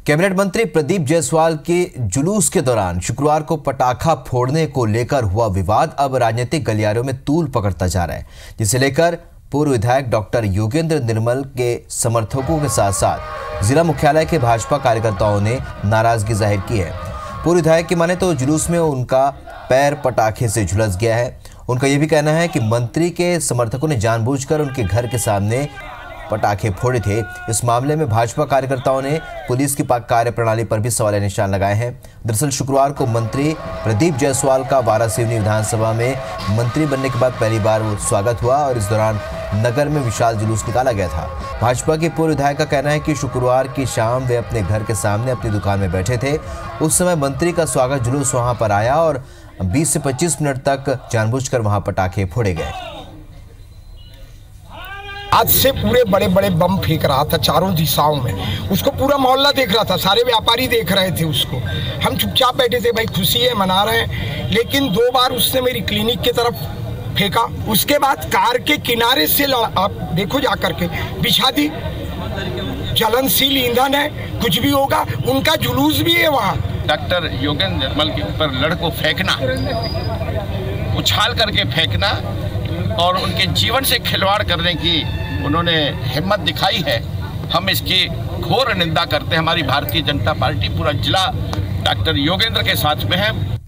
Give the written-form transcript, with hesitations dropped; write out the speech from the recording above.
Cabinet मंत्री प्रदीप जायसवाल के जुलूस के दौरान शुक्रवार को पटाखा फोड़ने को लेकर हुआ विवाद अब राजनीतिक गलियारों में तूल पकड़ता जा रहा है, जिसे लेकर पूर्व विधायक डॉक्टर योगेंद्र निर्मल के समर्थकों के साथ साथ जिला मुख्यालय के भाजपा कार्यकर्ताओं ने नाराजगी जाहिर की है। पूर्व विधायक की माने तो जुलूस में उनका पैर पटाखे से झुलस गया है। उनका यह भी कहना है कि मंत्री के समर्थकों ने जानबूझकर उनके घर के सामने पटाखे फोड़े थे। इस मामले में भाजपा कार्यकर्ताओं ने पुलिस की कार्यप्रणाली पर भी सवालिया निशान लगाए हैं। दरअसल शुक्रवार को मंत्री प्रदीप जायसवाल का वारासिवनी विधानसभा में मंत्री बनने के बाद पहली बार स्वागत हुआ और इस दौरान नगर में विशाल जुलूस निकाला गया था। भाजपा के पूर्व विधायक का कहना है कि शुक्रवार की शाम वे अपने घर के सामने अपनी दुकान में बैठे थे। उस समय मंत्री का स्वागत जुलूस वहां पर आया और 20 से 25 मिनट तक जानबूझकर वहां पटाखे फोड़े गए। आज से पूरे बड़े बड़े बम फेंक रहा था चारों दिशाओं में, उसको पूरा मोहल्ला देख रहा था, सारे व्यापारी देख रहे थे उसको। हम चुपचाप बैठे थे, भाई खुशी है मना रहे हैं, लेकिन 2 बार उसने मेरी क्लिनिक की तरफ फेंका। उसके बाद कार के किनारे से आप देखो जाकर के बिछा दी। ज्वलनशील ईंधन है, कुछ भी होगा। उनका जुलूस भी है वहाँ। डॉक्टर योगेंद्र निर्मल के ऊपर लड़को फेंकना, उछाल करके फेंकना और उनके जीवन से खिलवाड़ करने की उन्होंने हिम्मत दिखाई है। हम इसकी घोर निंदा करते हैं। हमारी भारतीय जनता पार्टी पूरा जिला डॉक्टर योगेंद्र के साथ में है।